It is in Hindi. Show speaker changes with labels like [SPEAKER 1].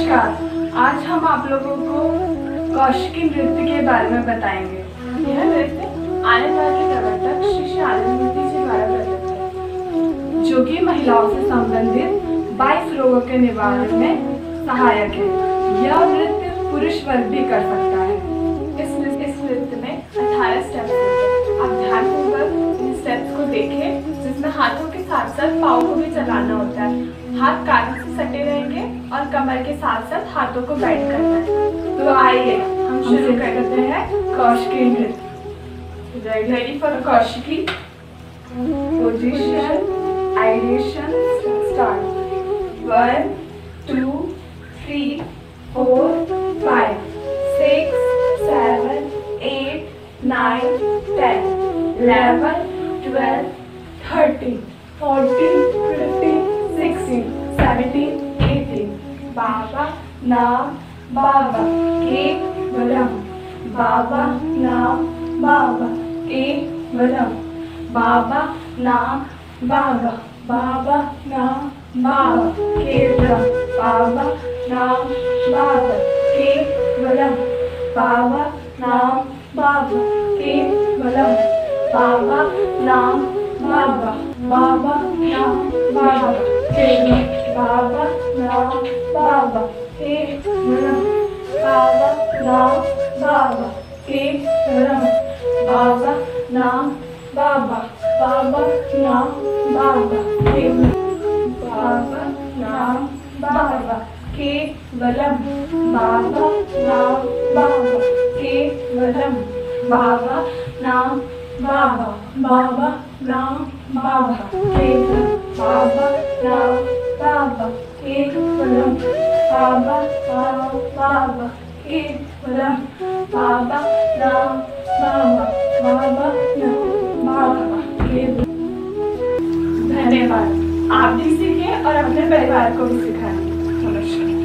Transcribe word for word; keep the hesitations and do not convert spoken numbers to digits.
[SPEAKER 1] नमस्कार। आज हम आप लोगों को कौशिकी नृत्य के बारे में बताएंगे।
[SPEAKER 2] यह नृत्य आनंदवाद के प्रवर्तक श्री श्री आनंदमूर्ति जी द्वारा प्रदत्त है,
[SPEAKER 1] जो कि महिलाओं से संबंधित बाईस रोगों के निवारण में सहायक है। यह नृत्य पुरुष वर्ग भी कर सकता है।
[SPEAKER 2] इस इस नृत्य में अठारह स्टेप्स होते हैं। आप ध्यानपूर्वक इन स्टेप्स को देखें, जिसमें हाथों के साथ साथ पाँव को भी चलाना होता है। हाथ कानों से सटे रहेंगे और कमर के साथ साथ हाथों को बेंड करना है।
[SPEAKER 1] तो आइए हम शुरू करते हैं कौशिकी नृत्य।
[SPEAKER 2] Ready for Kaushiki.
[SPEAKER 1] Position, ideation, start. One, two, three, four, five, six, seven, eight, nine, ten, eleven, twelve, thirteen, fourteen, fifteen, sixteen, seventeen, eighteen. बाबा नाम बाबा केवलम, बाबा नाम बाबा केवलम, बाबा नाम बाबा, बाबा नाम बाबा केवलम, बाबा नाम बाबा केवलम, बाबा नाम बाबा केवलम, बाबा नाम बाबा, बाबा नाम बाबा केवलम, बाबा नाम बाबा केवलम, बाबा नाम बाबा केवलम, बाबा नाम बाबा, बाबा नाम बाबा केवलम, बाबा नाम बाबा केवलम, बाबा नाम बाबा केवलम, बाबा नाम बाबा, बाबा नाम बाबा केवलम, बाबा नाम बाबा केवलम, बाबा नाम बाबा केवलम, बाबा नाम बाबा, बाबा नाम बाबा केवलम।
[SPEAKER 2] धन्यवाद। आप भी सीखें और अपने परिवार को भी सिखाएं। नमस्कार।